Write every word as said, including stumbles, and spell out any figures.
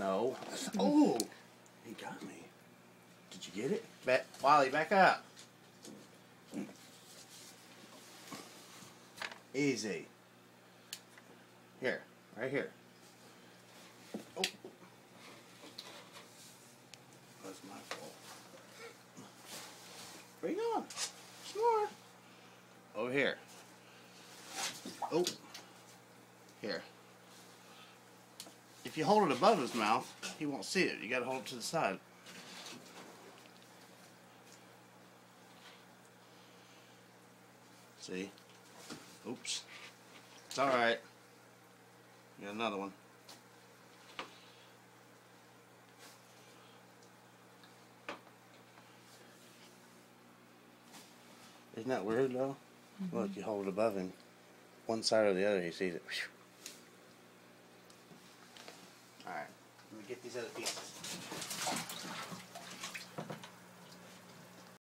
No. Oh! He got me. Did you get it? Back, Wally, back up. Easy. Here. Right here. Oh. That's my fault. Where you going? Snore. Over here. Oh. Here. If you hold it above his mouth, he won't see it. You gotta hold it to the side. See? Oops. It's alright. Got another one. Isn't that weird though? Mm-hmm. Look, you hold it above him. One side or the other, he sees it. Alright, let me get these other pieces.